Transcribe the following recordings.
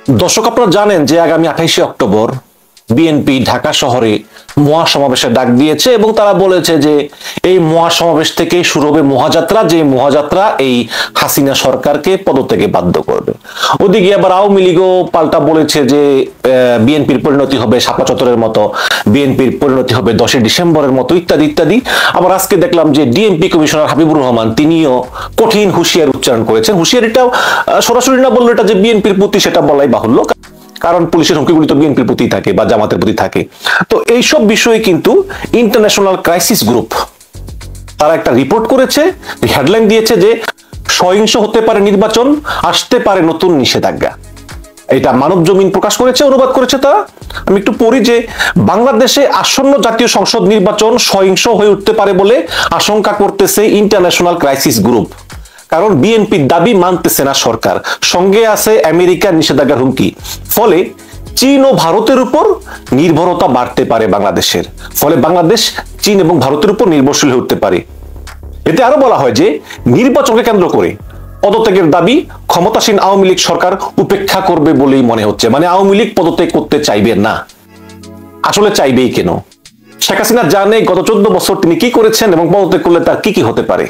দর্শক, আপনারা জানেন যে আগামী 28শে অক্টোবর বিএনপি ঢাকা শহরে মহাসমাবেশের ডাক দিয়েছে এবং তারা বলেছে যে এই মহাসমাবেশ থেকে শুরু হবে মহাযাত্রা, যে মহাযাত্রা এই হাসিনা সরকারকে পদত্যাগে বাধ্য করবে। ওদিকে আবার আওয়ামী লীগও পাল্টা বলেছে যে বিএনপির পরিণতি হবে শাপলা চত্বরের মতো, বিএনপির পরিণতি হবে 10শে ডিসেম্বরের মতো, ইত্যাদি ইত্যাদি। আবার আজকে দেখলাম যে ডিএমপি কমিশনার হাবিবুর রহমান তিনিও কঠিন হুঁশিয়ারি উচ্চারণ করেছেন। হুঁশিয়ারিটাও সরাসরি না বললো এটা যে বিএনপির প্রতি, সেটা বলাই বাহুল্য, কারণ পুলিশের হুমকিগুলি তো বিএনপির প্রতি থাকে বা জামাতের প্রতি থাকে। তো এইসব বিষয়ে কিন্তু ইন্টারন্যাশনাল ক্রাইসিস গ্রুপ তারা একটা রিপোর্ট করেছে, হেডলাইন দিয়েছে যে সহিংস হতে পারে নির্বাচন, আসতে পারে নতুন নিষেধাজ্ঞা। এটা মানব জমিন প্রকাশ করেছে, অনুবাদ করেছে তারা। আমি একটু পড়ি যে বাংলাদেশে আসন্ন জাতীয় সংসদ নির্বাচন সহিংস হয়ে উঠতে পারে বলে আশঙ্কা করতেছে ইন্টারন্যাশনাল ক্রাইসিস গ্রুপ। কারণ বিএনপির দাবি মানতেছে না সরকার, সঙ্গে আছে আমেরিকার নিষেধাজ্ঞার হুমকি। ফলে চীন ও ভারতের উপর নির্ভরতা বাড়তে পারে বাংলাদেশের। ফলে বাংলাদেশ চীন এবং ভারতের উপর নির্ভরশীল হয়ে উঠতে পারে। এতে আরো বলা হয় যে নির্বাচনকে কেন্দ্র করে পদত্যাগের দাবি ক্ষমতাসীন আওয়ামী লীগ সরকার উপেক্ষা করবে বলেই মনে হচ্ছে। মানে আওয়ামী লীগ পদত্যাগ করতে চাইবে না। আসলে চাইবেই কেন? শেখ হাসিনা জানে গত 14 বছর তিনি কি করেছেন এবং পদত্যাগ করলে তার কি কি হতে পারে।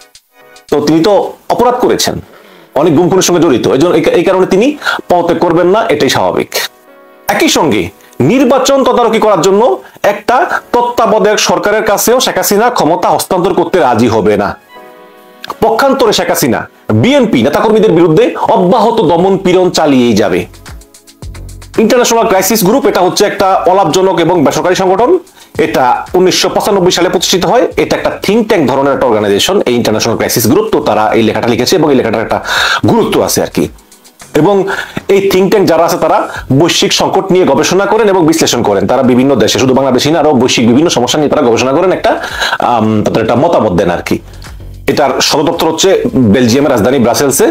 তো তিনি তো অপরাধ করেছেন, অনেক গুম-খুনের সঙ্গে জড়িত, এই কারণে তিনি পদত্যাগ করবেন না, এটাই স্বাভাবিক। একই সঙ্গে নির্বাচন তদারকি করার জন্য একটা তত্ত্বাবধায়ক সরকারের কাছেও শেখ হাসিনা ক্ষমতা হস্তান্তর করতে রাজি হবে না। পক্ষান্তরে শেখ হাসিনা বিএনপি নেতাকর্মীদের বিরুদ্ধে অব্যাহত দমন পীড়ন চালিয়েই যাবে। ইন্টারন্যাশনাল ক্রাইসিস গ্রুপ এটা হচ্ছে একটা অলাভজনক এবং বেসরকারি সংগঠন। এটা 1995 সালে প্রতিষ্ঠিত হয়। এটা একটা থিঙ্ক ট্যাঙ্ক ধরনের একটা অর্গানাইজেশন, এই ইন্টারন্যাশনাল ক্রাইসিস গ্রুপ। তো তারা এই লেখাটা লিখেছে এবং এই লেখাটার একটা গুরুত্ব আছে আর কি। এবং এই থিঙ্ক ট্যাঙ্ক যারা আছে তারা বৈশ্বিক সংকট নিয়ে গবেষণা করেন এবং বিশ্লেষণ করেন। তারা বিভিন্ন দেশে, শুধু বাংলাদেশই না, আরো বৈশ্বিক বিভিন্ন সমস্যা নিয়ে তারা গবেষণা করেন, তাদের একটা মতামত দেন আর কি। এটার সদর দপ্তর হচ্ছে বেলজিয়ামের রাজধানী ব্রাসেলসে।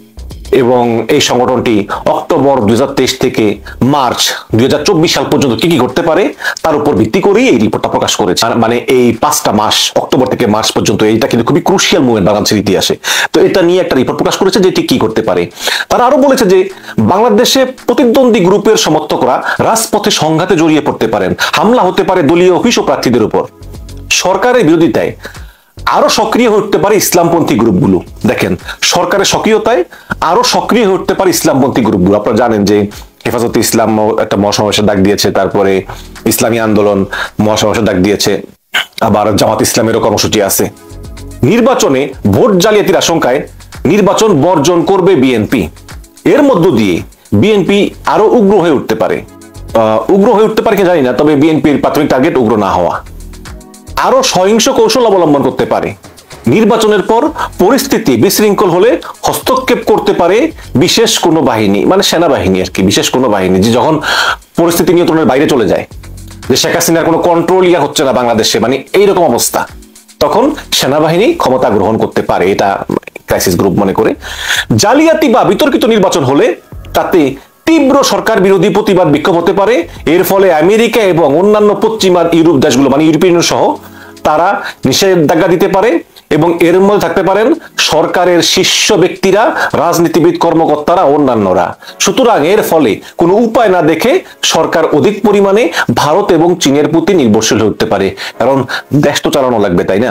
এবং এই সংগঠনটি অক্টোবর 2023 থেকে মার্চ 2024 সাল পর্যন্ত কি কি করতে পারে তার উপর ভিত্তি করেই এই রিপোর্টটা প্রকাশ করেছে। মানে এই 5টা মাস, অক্টোবর থেকে মার্চ পর্যন্ত, এইটা কিন্তু খুবই ক্রুশিয়াল মুভমেন্ট বাংলাদেশের ইতিহাসে। তো এটা নিয়ে একটা রিপোর্ট প্রকাশ করেছে যে এটি কি করতে পারে। তারা আরো বলেছে যে বাংলাদেশে প্রতিদ্বন্দ্বী গ্রুপের সমর্থকরা রাজপথে সংঘাতে জড়িয়ে পড়তে পারেন, হামলা হতে পারে দলীয় অফিস ও প্রার্থীদের উপর। সরকারের বিরোধিতায় আরো সক্রিয় হয়ে উঠতে পারে ইসলামপন্থী গ্রুপগুলো। দেখেন, সরকারের সক্রিয়তায় আরো সক্রিয় হয়ে উঠতে পারে ইসলামপন্থী গ্রুপগুলো। আপনারা জানেন যে হেফাজতে ইসলাম একটা মহাসমাবেশের ডাক দিয়েছে, তারপরে ইসলামী আন্দোলন মহাসমাবেশের ডাক দিয়েছে, আবার জামাত ইসলামেরও কর্মসূচি আছে। নির্বাচনে ভোট জালিয়াতির আশঙ্কায় নির্বাচন বর্জন করবে বিএনপি। এর মধ্য দিয়ে বিএনপি আরো উগ্র হয়ে উঠতে পারে। উগ্র হয়ে উঠতে পারে কি জানি না, তবে বিএনপির প্রাথমিক টার্গেট উগ্র না হওয়া। আরো সহিংস কৌশল অবলম্বন করতে পারে। নির্বাচনের পর পরিস্থিতি বিশৃঙ্খল হলে হস্তক্ষেপ করতে পারে বিশেষ কোনো বাহিনী, মানে সেনাবাহিনী আর কি, বিশেষ কোনো বাহিনী, যে যখন পরিস্থিতি নিয়ন্ত্রণের বাইরে চলে যায়, যে শেখ হাসিনার কোনো কন্ট্রোল হচ্ছে না বাংলাদেশে, মানে এইরকম অবস্থা, তখন সেনাবাহিনী ক্ষমতা গ্রহণ করতে পারে, এটা ক্রাইসিস গ্রুপ মনে করে। জালিয়াতি বা বিতর্কিত নির্বাচন হলে তাতে তীব্র সরকার বিরোধী প্রতিবাদ বিক্ষোভ হতে পারে। এর ফলে আমেরিকা এবং অন্যান্য পশ্চিমা ইউরোপ দেশগুলো, মানে ইউরোপিয়ান সহ, তারা নিষেধাজ্ঞা দিতে পারে এবং এর মধ্যে থাকতে পারেন সরকারের শীর্ষ ব্যক্তিরা, রাজনীতিবিদ, কর্মকর্তারা, অন্যান্যরা। সুতরাং এর ফলে কোনো উপায় না দেখে সরকার অধিক পরিমাণে ভারত এবং চীনের প্রতি নির্ভরশীল হয়ে উঠতে পারে। কারণ দেশ তো চালানো লাগবে, তাই না?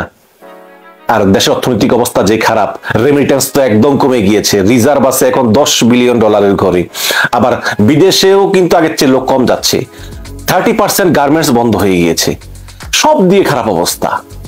আর দেশের অর্থনৈতিক অবস্থা যে খারাপ, রেমিটেন্স তো একদম কমে গিয়েছে, রিজার্ভ আছে এখন $10 বিলিয়ন ঘরে। আবার বিদেশেও কিন্তু আগের চেয়ে লোক কম যাচ্ছে, 30% গার্মেন্টস বন্ধ হয়ে গিয়েছে, সব দিয়ে খারাপ অবস্থা।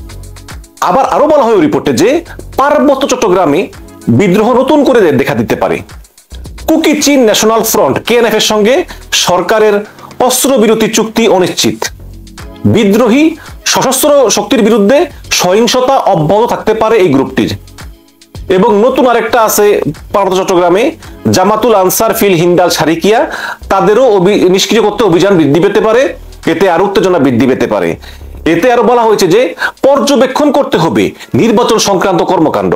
আবার আরো বলা হয় রিপোর্টে যে পার্বত্য চট্টগ্রামে বিদ্রোহ নতুন করে দেখা দিতে পারে। কুকি চীন ন্যাশনাল ফ্রন্ট KNF এর সঙ্গে সরকারের অস্ত্রবিরতি চুক্তি অনিশ্চিত। বিদ্রোহী সশস্ত্র শক্তির বিরুদ্ধে সহিংসতা অব্যাহত থাকতে পারে এই গ্রুপটির। এবং নতুন আরেকটা আছে পার্বত্য চট্টগ্রামে, জামাতুল আনসার ফিল হিন্দাল সারিকিয়া, তাদেরও নিষ্ক্রিয় করতে অভিযান বৃদ্ধি পেতে পারে। এতে আরো উত্তেজনা বৃদ্ধি পেতে পারে। এতে আরো বলা হয়েছে যে পর্যবেক্ষণ করতে হবে নির্বাচন সংক্রান্ত কর্মকাণ্ড।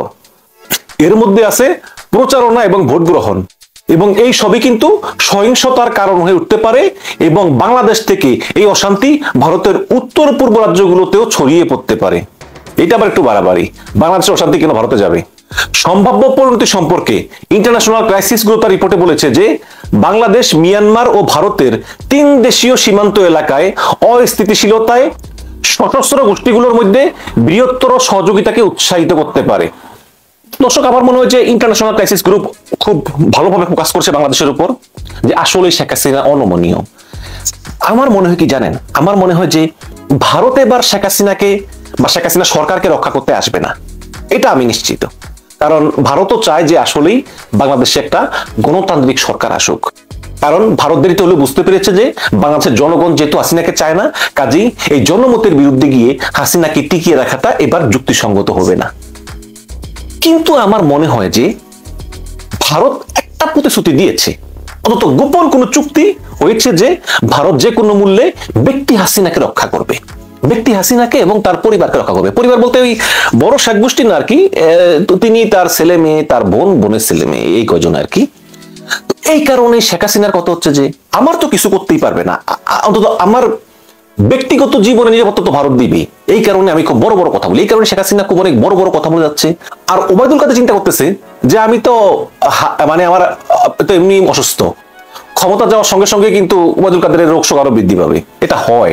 এর মধ্যে আছে প্রচারণা এবং ভোট গ্রহণ, এবং এই সবই কিন্তু সহিংসতার কারণ হয়ে উঠতে পারে এবং বাংলাদেশ থেকে এই অশান্তি ভারতের উত্তর পূর্ব রাজ্যগুলোতেও ছড়িয়ে পড়তে পারে। এটা আবার একটু বাড়াবাড়ি। বাংলাদেশের অশান্তি কেন ভারতে যাবে? সম্ভাব্য পরিণতি সম্পর্কে ইন্টারন্যাশনাল ক্রাইসিস গ্রুপ তার রিপোর্টে বলেছে যে বাংলাদেশ, মিয়ানমার ও ভারতের 3 দেশীয় সীমান্ত এলাকায় অস্থিতিশীলতায় সশস্ত্র গোষ্ঠীগুলোর মধ্যে বৃহত্তর সহযোগিতাকে উৎসাহিত করতে পারে। দর্শক, আমার মনে হয় যে ইন্টারন্যাশনাল ক্রাইসিস গ্রুপ খুব ভালোভাবে ফোকাস করছে বাংলাদেশের উপর, যে আসলে শেখ হাসিনা অনমনীয়। আমার মনে হয় কি জানেন, আমার মনে হয় যে ভারত এবার শেখ হাসিনাকে বা শেখ হাসিনা সরকারকে রক্ষা করতে আসবে না, এটা আমি নিশ্চিত। কারণ ভারতও চায় যে আসলেই বাংলাদেশে একটা গণতান্ত্রিক সরকার আসুক। কারণ ভারত দেরিতে হলেও বুঝতে পেরেছে যে বাংলাদেশের জনগণ যেহেতু হাসিনাকে চায় না, কাজেই এই জনমতের বিরুদ্ধে গিয়ে হাসিনাকে টিকিয়ে রাখাটা এবার যুক্তিসঙ্গত হবে না। কিন্তু আমার মনে হয় যে ভারত একটা প্রতিশ্রুতি দিয়েছে, অন্তত গোপন কোন চুক্তি হয়েছে যে ভারত যে কোনো মূল্যে ব্যক্তি হাসিনাকে রক্ষা করবে, ব্যক্তি হাসিনাকে এবং তার পরিবারকে রক্ষা করবে। পরিবার বলতে ওই বড় শেখ গোষ্ঠী না আর কি, তিনি, তার ছেলে মেয়ে, তার বোন, বোনের ছেলে মেয়ে, এই কয়জন আর কি। এই কারণে শেখ হাসিনার কথা হচ্ছে যে আমার তো কিছু করতেই পারবে না, অন্তত আমার ব্যক্তিগত জীবনে নিরাপত্তা তো ভারত দিবে। এই কারণে আমি খুব বড় বড় কথা বলি, এই কারণে শেখ হাসিনা খুব অনেক বড় বড় কথা বলে যাচ্ছে। আর ওবায়দুল কাদের চিন্তা করতেছে যে আমি তো মানে আমার তো এমনি অসুস্থ, ক্ষমতা যাওয়ার সঙ্গে সঙ্গে কিন্তু ওবায়দুল কাদের রোগ শোক আরো বৃদ্ধি পাবে। এটা হয়,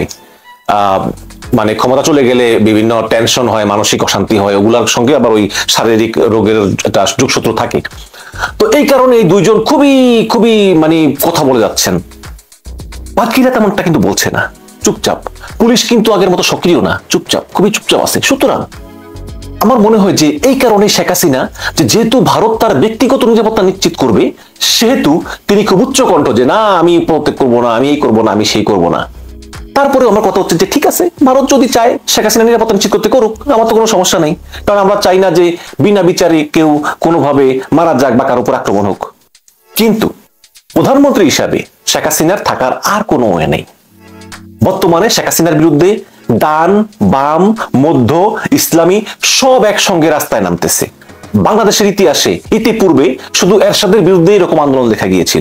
মানে ক্ষমতা চলে গেলে বিভিন্ন টেনশন হয়, মানসিক অশান্তি হয়, ওগুলোর সঙ্গে আবার ওই শারীরিক রোগের একটা যোগসূত্র থাকে। তো এই কারণে এই দুইজন খুবই খুবই মানে কথা বলে যাচ্ছেন। বাকিরা তেমনটা কিন্তু বলছে না, চুপচাপ। পুলিশ কিন্তু আগের মতো সক্রিয় না, চুপচাপ, খুবই চুপচাপ আছে। সুতরাং আমার মনে হয় যে এই কারণে শেখ হাসিনা, যেহেতু ভারত তার ব্যক্তিগত নিরাপত্তা নিশ্চিত করবে, সেহেতু তিনি খুব উচ্চ কণ্ঠ যে না আমি প্রত্যেক করবো না, আমি এই করবো না, আমি সেই করবো না। তারপরে আমার কথা হচ্ছে যে ঠিক আছে, ভারত যদি চায় শেখ হাসিনা নিরাপত্তা নিশ্চিত করতে করুক, আমার তো কোনো সমস্যা নেই। কারণ আমরা চাই না যে বিনা বিচারে কেউ কোনোভাবে মারা যাক বা কারোর উপর আক্রমণ হোক। কিন্তু প্রধানমন্ত্রী হিসাবে শেখ হাসিনার থাকার আর কোনো ওয়ে নেই। বর্তমানে শেখ হাসিনার বিরুদ্ধে ডান, বাম, মধ্য, ইসলামী সব একসঙ্গে রাস্তায় নামতেছে। বাংলাদেশের ইতিহাসে ইতিপূর্বে শুধু এরশাদের বিরুদ্ধে এরকম আন্দোলন দেখা গিয়েছিল।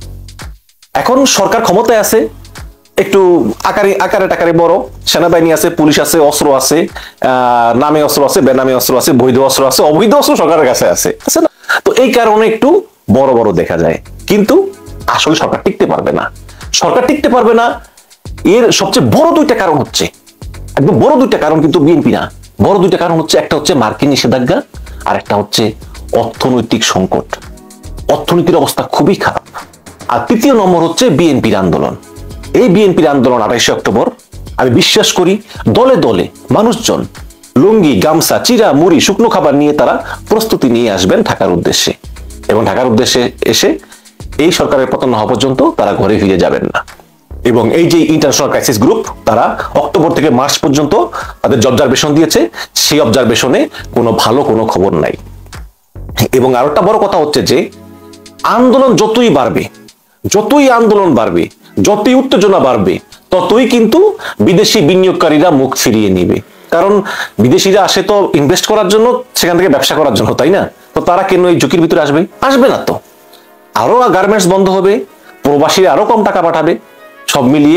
এখন সরকার ক্ষমতায় আছে, একটু আকারে টাকারে বড়, সেনাবাহিনী আছে, পুলিশ আছে, অস্ত্র আছে, নামে অস্ত্র আছে, বেনামে অস্ত্র আছে, বৈধ অস্ত্র আছে, অবৈধ অস্ত্র সরকারের কাছে আছে না? তো এই কারণে একটু বড় বড় দেখা যায়, কিন্তু আসলে সরকার টিকতে পারবে না। সরকার টিকতে পারবে না, এর সবচেয়ে বড় দুইটা কারণ হচ্ছে, একদম বড় দুইটা কারণ, কিন্তু বিএনপি না। বড় দুইটা কারণ হচ্ছে, একটা হচ্ছে মার্কিন নিষেধাজ্ঞা, আর একটা হচ্ছে অর্থনৈতিক সংকট। অর্থনীতির অবস্থা খুবই খারাপ। আর তৃতীয় নম্বর হচ্ছে বিএনপির আন্দোলন। এই বিএনপির আন্দোলন 28 অক্টোবর, আমি বিশ্বাস করি দলে দলে মানুষজন লুঙ্গি, গামছা, চিরা, মুড়ি, শুকনো খাবার নিয়ে তারা প্রস্তুতি নিয়ে আসবেন ঢাকার উদ্দেশ্যে, এবং ঢাকার উদ্দেশ্যে এসে এই সরকারের পতন হওয়া পর্যন্ত তারা ঘরে ফিরে যাবেন না। এবং এই যে ইন্টারন্যাশনাল ক্রাইসিস গ্রুপ, তারা অক্টোবর থেকে মার্চ পর্যন্ত তাদের যে অবজারভেশন দিয়েছে, সেই অবজারভেশনে কোনো ভালো কোনো খবর নাই। এবং আরো একটা বড় কথা হচ্ছে যে আন্দোলন যতই বাড়বে, যতই আন্দোলন বাড়বে, যতই উত্তেজনা বাড়বে, ততই কিন্তু বিদেশি বিনিয়োগকারীরা মুখ ফিরিয়ে নিবে। কারণ বিদেশিরা আসে তো ইনভেস্ট করার জন্য, সেখান থেকে ব্যবসা করার জন্য, তাই না? তো তারা কেন এই ঝুঁকির ভিতরে আসবে? আসবে না তো। আরো গার্মেন্টস বন্ধ হবে, প্রবাসীরা আরো কম টাকা পাঠাবে। সব মিলিয়ে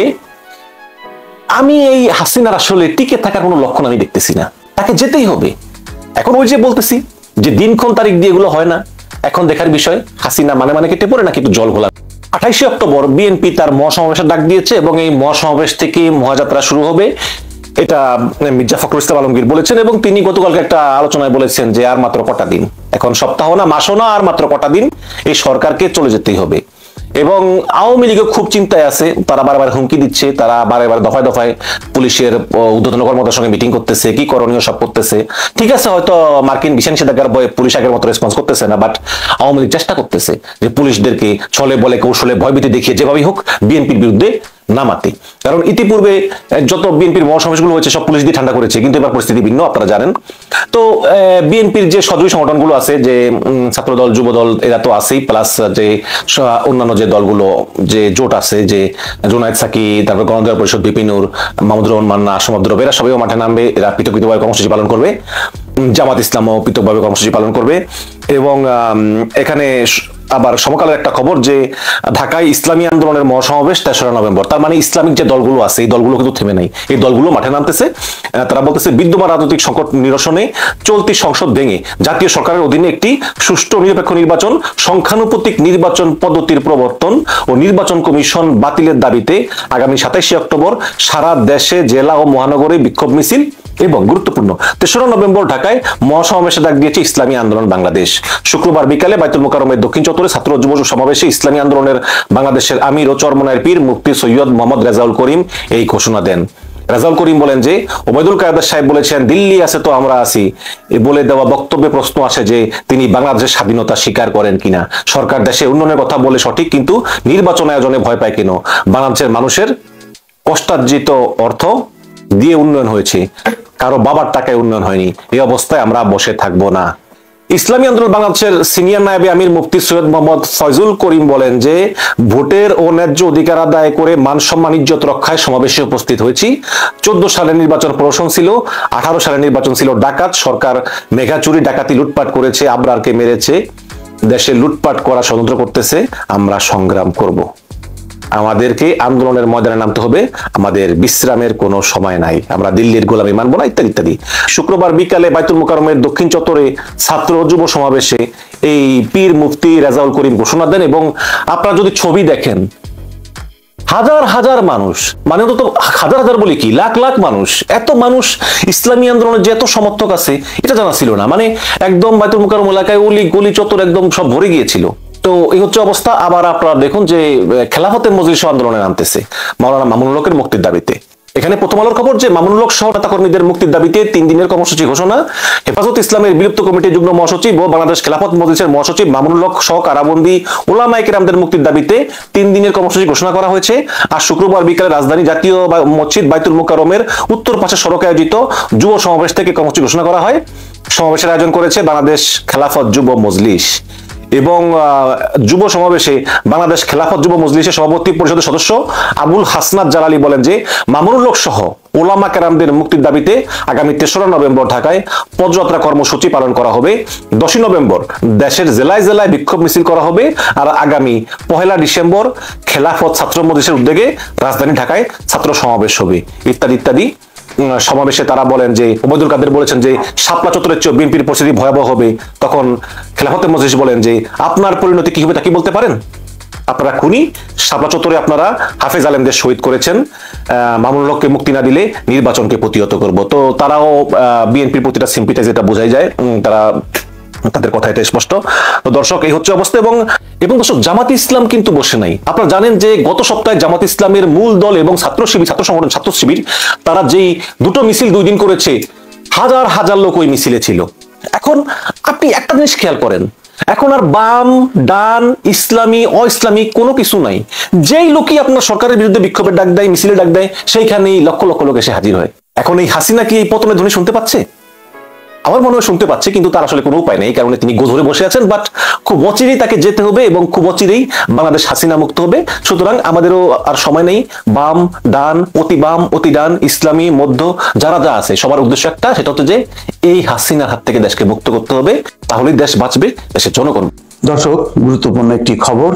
আমি এই হাসিনার আসলে টিকে থাকার কোনো লক্ষণ আমি দেখতেছি না। তাকে যেতেই হবে। এখন ওই যে বলতেছি যে দিনক্ষণ তারিখ দিয়ে এগুলো হয় না, এখন দেখার বিষয় হাসিনা মানে কেটে পড়ে নাকি একটু জল ঘোলা। 28 অক্টোবর বিএনপি তার মহাসমাবেশের ডাক দিয়েছে, এবং এই মহাসমাবেশ থেকে মহাযাত্রা শুরু হবে, এটা মির্জা ফখরুল ইসলাম আলমগীর বলেছেন। এবং তিনি গতকালকে একটা আলোচনায় বলেছেন যে আর মাত্র কটা দিন, এখন সপ্তাহ না, মাসও না, আর মাত্র কটা দিন এই সরকারকে চলে যেতেই হবে। এবং আওয়ামী লীগও খুব চিন্তায় আছে, তারা বারবার হুমকি দিচ্ছে, তারা বারবার দফায় দফায় পুলিশের ঊর্ধ্বতন কর্মকর্তার সঙ্গে মিটিং করতেছে, কি করণীয় সব করতেছে। ঠিক আছে, হয়তো মার্কিন বিশেষ নিষেধাজ্ঞার ভয়ে পুলিশ আগের মতো রেসপন্স করতেছে না, বাট আওয়ামী লীগ চেষ্টা করতেছে যে পুলিশদেরকে ছলে বলে কৌশলে ভয়ভীতি দেখিয়ে যেভাবেই হোক বিএনপির বিরুদ্ধে নামাতে। কারণ ইতিপূর্বে যত বিএনপির মহাসমাবেশগুলো হয়েছে সব পুলিশ দিয়ে ঠান্ডা করেছে, কিন্তু এবার পরিস্থিতি ভিন্ন, আপনারা জানেন। তো বিএনপির যে সদরী সংগঠনগুলো আছে, যে ছাত্রদল, যুবদল, এরা তো আছেই, প্লাস যে অন্যান্য যে দলগুলো, যে জোট আছে, যে জোনায়েদ সাকি, তারপর গণঅধিকার পরিষদ, বিপিনুর, মাহমুদুর রহমান মান্না, আসম আব্দুর রব, এরা সবাই মাঠে নামবে। এরা পৃথকভাবে কর্মসূচি পালন করবে। জামাত ইসলামও পৃথকভাবে কর্মসূচি পালন করবে। এবং এখানে আবার সমকালের একটা খবর যে ঢাকায় ইসলামী আন্দোলনের মহাসমাবেশ 3রা নভেম্বর। তার মানে ইসলামিক যে দলগুলো আছে এই দলগুলো কিন্তু থেমে নাই, এই দলগুলো মাঠে নামতেছে। তারা বলতেছে বিদ্যমান রাজনৈতিক সংকট নিরসনে চলতি সংসদ ভেঙে জাতীয় সরকারের অধীনে একটি সুষ্ঠু নিরপেক্ষ নির্বাচন, সংখ্যানুপাতিক নির্বাচন পদ্ধতির প্রবর্তন ও নির্বাচন কমিশন বাতিলের দাবিতে আগামী 27 অক্টোবর সারা দেশে জেলা ও মহানগরে বিক্ষোভ মিছিল এবং গুরুত্বপূর্ণ 3রা নভেম্বর ঢাকায় মহাসমাবেশে ডাক দিয়েছে ইসলামী আন্দোলন বাংলাদেশ। শুক্রবার বিকালে বাইতুল মোকাররমের দক্ষিণ চত্বরে ছাত্র যুব সমাবেশে ইসলামী আন্দোলনের বাংলাদেশের আমির ও চরমনায়ের পীর মুফতি সৈয়দ মোহাম্মদ রেজাউল করিম এই ঘোষণা দেন। রেজাউল করিম বলেন যে ওবায়দুল কাদের সাহেব বলেছেন দিল্লি আছে তো আমরা আছি, বলে দেওয়া বক্তব্যে প্রশ্ন আসে যে তিনি বাংলাদেশের স্বাধীনতা স্বীকার করেন কিনা। সরকার দেশে উন্নয়নের কথা বলে সঠিক, কিন্তু নির্বাচন আয়োজনে ভয় পায় কেন? বাংলাদেশের মানুষের কষ্টার্জিত অর্থ দিয়ে উন্নয়ন হয়েছে, কারো বাবার টাকায় উন্নয়ন হয়নি। এই অবস্থায় আমরা বসে থাকবো না। ইসলামী আন্দোলন বাংলাদেশের সিনিয়র নায়েবে আমির মুফতি সৈয়দ মোহাম্মদ ফয়জুল করিম বলেন যে ভোটের ও ন্যায্য অধিকার আদায় করে মান সম্মান ইজ্জত রক্ষায় সমাবেশে উপস্থিত হয়েছি। 14 সালের নির্বাচন প্রহসন ছিল, 18 সালের নির্বাচন ছিল ডাকাত। সরকার মেঘা চুরি ডাকাতি লুটপাট করেছে, আবরারকে মেরেছে, দেশে লুটপাট করা ষড়যন্ত্র করতেছে। আমরা সংগ্রাম করব, আমাদেরকে আন্দোলনের ময়দানে নামতে হবে, আমাদের বিশ্রামের কোনো সময় নাই, আমরা দিল্লির গোলামি মানব না, ইত্যাদি ইত্যাদি। শুক্রবার বিকালে বাইতুল মোকাররমের দক্ষিণ চত্বরে ছাত্র যুব সমাবেশে এই পীর মুফতি রেজাউল করিম ঘোষণা দেন। এবং আপনারা যদি ছবি দেখেন, হাজার হাজার মানুষ, মানে অন্তত হাজার হাজার বলি কি লাখ লাখ মানুষ, এত মানুষ ইসলামী আন্দোলনের যে এত সমর্থক আছে এটা জানা ছিল না। মানে একদম বাইতুল মোকাররম এলাকায় অলি গলি চত্বর একদম সব ভরে গিয়েছিল। তো এই হচ্ছে অবস্থা। আবার আপনারা দেখুন যে খেলাফতে মজলিস আন্দোলনে নামতেছে মাওলানা মামুনুল হকের মুক্তির দাবিতে। এখানে প্রথম আলোর খবর যে মামুনুল হক সহ নেতাকর্মীদের মুক্তির দাবিতে 3 দিনের কর্মসূচি ঘোষণা। হেফাজত ইসলামের বিলুপ্ত কমিটির যুগ্ম মহাসচিব ও বাংলাদেশ খেলাফত মজলিসের মহাসচিব মামুনুল হক সহ কারাবন্দী উলামায়ে কেরামদের মুক্তির দাবিতে 3 দিনের কর্মসূচি ঘোষণা করা হয়েছে। আর শুক্রবার বিকালে রাজধানী জাতীয় মসজিদ বাইতুল মোকাররমের উত্তর পাশে সড়কে আয়োজিত যুব সমাবেশ থেকে কর্মসূচি ঘোষণা করা হয়। সমাবেশের আয়োজন করেছে বাংলাদেশ খেলাফত যুব মজলিস। এবং যুব সমাবেশে বাংলাদেশ খেলাফত যুব মজলিসের সভাপতি পরিষদের সদস্য আবুল হাসনাত জালালী বলেন যে মামুনুল হক সহ উলামা কেরামদের মুক্তির দাবিতে আগামী 3রা নভেম্বর ঢাকায় পদযাত্রা কর্মসূচি পালন করা হবে। 10 নভেম্বর দেশের জেলায় জেলায় বিক্ষোভ মিছিল করা হবে। আর আগামী 1 ডিসেম্বর খেলাফত ছাত্র মজলিসের উদ্যোগে রাজধানী ঢাকায় ছাত্র সমাবেশ হবে, ইত্যাদি ইত্যাদি। সমাবেশে তারা বলেন যে ওবায়দুল কাদের বলেছেন যে শাপলা চত্বরের চেয়ে বিএনপির পরিস্থিতি ভয়াবহ হবে। তখন খেলাফতে মজলিস বলেন যে আপনার পরিণতি কি হবে তা কি বলতে পারেন? আপনারা খুনি, শাপলা চত্বরে আপনারা হাফেজ আলেমদের শহীদ করেছেন, মামুনুল হককে মুক্তি না দিলে নির্বাচনকে প্রতিহত করব। তো তারাও বিএনপির প্রতিটা সিম্পিটাইজ, এটা বোঝাই যায়, তারা তাদের কথা এটা স্পষ্ট। তো দর্শক এই হচ্ছে অবস্থা। এবং দর্শক জামাত ইসলাম কিন্তু বসে নাই। আপনারা জানেন যে গত সপ্তাহে জামাত ইসলামের মূল দল এবং ছাত্র শিবির, ছাত্র সংগঠন ছাত্র শিবির, তারা যেই দুটো মিছিল 2 দিন করেছে, হাজার হাজার লোক ওই মিছিলে ছিল। এখন আপনি একটা জিনিস খেয়াল করেন, এখন আর বাম ডান ইসলামী অ-ইসলামী কোনো কিছু নাই। যেই লোকই আপনার সরকারের বিরুদ্ধে বিক্ষোভের ডাক দেয়, মিছিলের ডাক দেয়, সেইখানেই লক্ষ লক্ষ লোক এসে হাজির হয়। এখন এই হাসিনা কি এই পতনের ধ্বনি শুনতে পাচ্ছে? আমার মনে হয় শুনতে পাচ্ছে, কিন্তু তার আসলে কোনো উপায় নেই, এই কারণে তিনি গোধরে বসে আছেন। বাট খুব অচিরেই তাকে যেতে হবে এবং খুব অচিরেই বাংলাদেশ হাসিনা মুক্ত হবে। সুতরাং আমাদেরও আর সময় নেই। বাম ডান অতি বাম অতি ডান ইসলামী মধ্য যারা যা আছে সবার উদ্দেশ্য একটা, সেটা হচ্ছে যে এই হাসিনার হাত থেকে দেশকে মুক্ত করতে হবে, তাহলেই দেশ বাঁচবে, দেশের জনগণ। দর্শক, গুরুত্বপূর্ণ একটি খবর,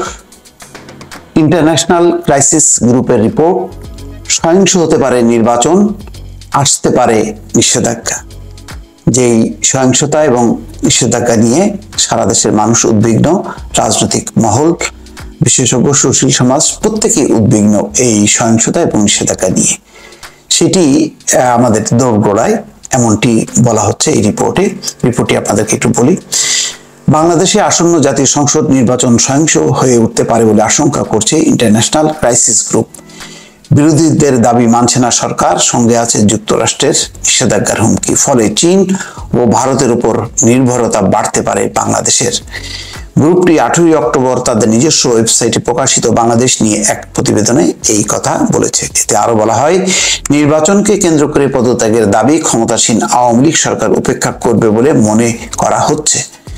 ইন্টারন্যাশনাল ক্রাইসিস গ্রুপের রিপোর্ট, সহিংস হতে পারে নির্বাচন, আসতে পারে নিষেধাজ্ঞা। যেই সহিংসতা এবং নিষেধাজ্ঞা নিয়ে সারা দেশের মানুষ উদ্বিগ্ন, রাজনৈতিক মহল, বিশেষজ্ঞ, সুশীল সমাজ প্রত্যেকেই উদ্বিগ্ন এই সহিংসতা এবং নিষেধাজ্ঞা নিয়ে। সেটি আমাদের দোরগোড়ায় এমনটি বলা হচ্ছে এই রিপোর্টটি আপনাদেরকে একটু বলি। বাংলাদেশে আসন্ন জাতীয় সংসদ নির্বাচন সহিংস হয়ে উঠতে পারে বলে আশঙ্কা করছে ইন্টারন্যাশনাল ক্রাইসিস গ্রুপ। বিরোধীদের দাবি মানছে না সরকার, সঙ্গে আছে যুক্তরাষ্ট্রের নিষেধাজ্ঞার হুমকি। ফলে চীন ও ভারতের উপর নির্ভরতা বাড়তে পারে বাংলাদেশের। গ্রুপটি 18 অক্টোবর তাদের নিজস্ব ওয়েবসাইটে প্রকাশিত বাংলাদেশ নিয়ে এক প্রতিবেদনে এই কথা বলেছে। এতে আরো বলা হয়, নির্বাচনকে কেন্দ্র করে পদত্যাগের দাবি ক্ষমতাসীন আওয়ামী লীগ সরকার উপেক্ষা করবে বলে মনে করা হচ্ছে।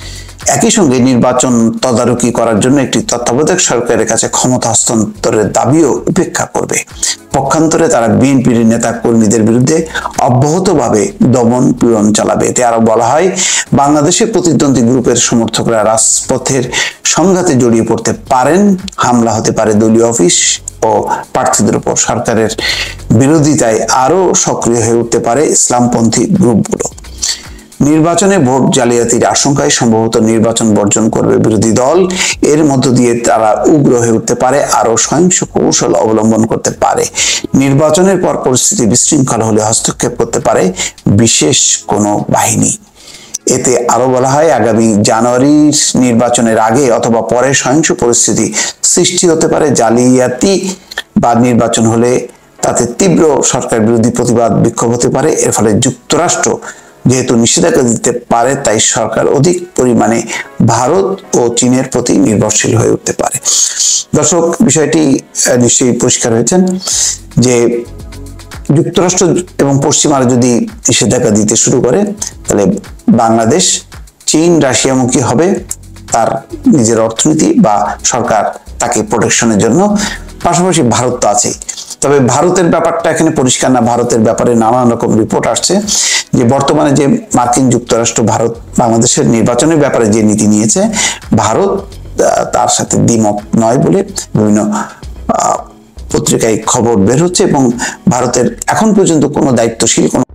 একই সঙ্গে নির্বাচন তদারকি করার জন্য একটি তত্ত্বাবধায়ক সরকারের কাছে ক্ষমতা হস্তান্তরের দাবিও উপেক্ষা করবে। পক্ষান্তরে তারা বিএনপির নেতা কর্মীদের বিরুদ্ধে অব্যাহতভাবে দমন পীড়ন চালাবে। এতে আরো বলা হয়, বাংলাদেশের প্রতিদ্বন্দ্বী গ্রুপের সমর্থকরা রাজপথের সংঘাতে জড়িয়ে পড়তে পারেন, হামলা হতে পারে দলীয় অফিস ও প্রার্থীদের উপর। সরকারের বিরোধিতায় আরো সক্রিয় হয়ে উঠতে পারে ইসলামপন্থী গ্রুপগুলো। নির্বাচনে ভোট জালিয়াতির আশঙ্কায় সম্ভবত নির্বাচন বর্জন করবে বিরোধী দল। এর মধ্য দিয়ে তারা উগ্র হয়ে উঠতে পারে, আরো সহিংস কৌশল অবলম্বন করতে পারে। নির্বাচনের পর পরিস্থিতি বিশৃঙ্খল হলে হস্তক্ষেপ করতে পারে বিশেষ কোনো বাহিনী। এতে আরো বলা হয়, আগামী জানুয়ারির নির্বাচনের আগে অথবা পরে সহিংস পরিস্থিতি সৃষ্টি হতে পারে। জালিয়াতি বা নির্বাচন হলে তাতে তীব্র সরকার বিরোধী প্রতিবাদ বিক্ষোভ হতে পারে। এর ফলে যুক্তরাষ্ট্র যেহেতু নিষেধাজ্ঞা দিতে পারে, তাই সরকার অধিক পরিমাণে ভারত ও চীনের প্রতি নির্ভরশীল হয়ে উঠতে পারে। দর্শক, বিষয়টি নিশ্চয়ই পরিষ্কার হয়েছেন যে যুক্তরাষ্ট্র এবং পশ্চিমারা যদি নিষেধাজ্ঞা দিতে শুরু করে, তাহলে বাংলাদেশ চীন রাশিয়ামুখী হবে। তার নিজের অর্থনীতি বা সরকার তাকে প্রোটেকশনের জন্য, পাশাপাশি ভারত তো আছেই। তবে ভারতের ব্যাপারটা এখানে পরিষ্কার না। ভারতের ব্যাপারে নানান রকম রিপোর্ট আসছে যে বর্তমানে যে মার্কিন যুক্তরাষ্ট্র ভারত বাংলাদেশের নির্বাচনের ব্যাপারে যে নীতি নিয়েছে, ভারত তার সাথে দ্বিমত নয় বলে বিভিন্ন পত্রিকায় খবর বের হচ্ছে। এবং ভারতের এখন পর্যন্ত কোনো দায়িত্বশীল কোনো